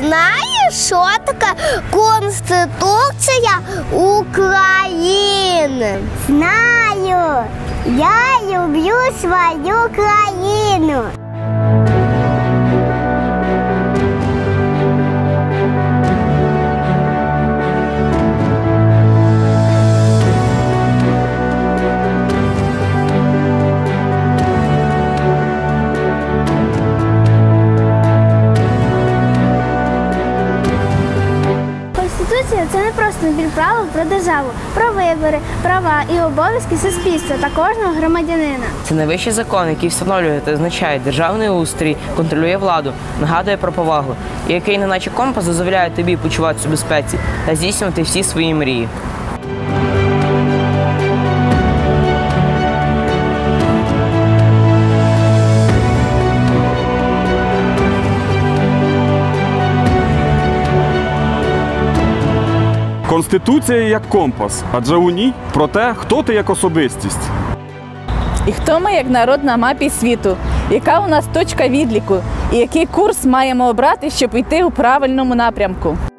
знаєш, що таке Конституція України? Знаю. Я люблю свою країну. Конституція – це не просто набір правил про державу, про вибори, права і обов'язки суспільства та кожного громадянина. Це найвищий закон, який встановлює та визначає державний устрій, контролює владу, нагадує про повагу, і який, неначе компас, дозволяє тобі почуватися у безпеці та здійснювати всі свої мрії. Конституція як компас, адже у ній про те, хто ти як особистість. І хто ми як народ на мапі світу, яка у нас точка відліку і який курс маємо обрати, щоб йти у правильному напрямку.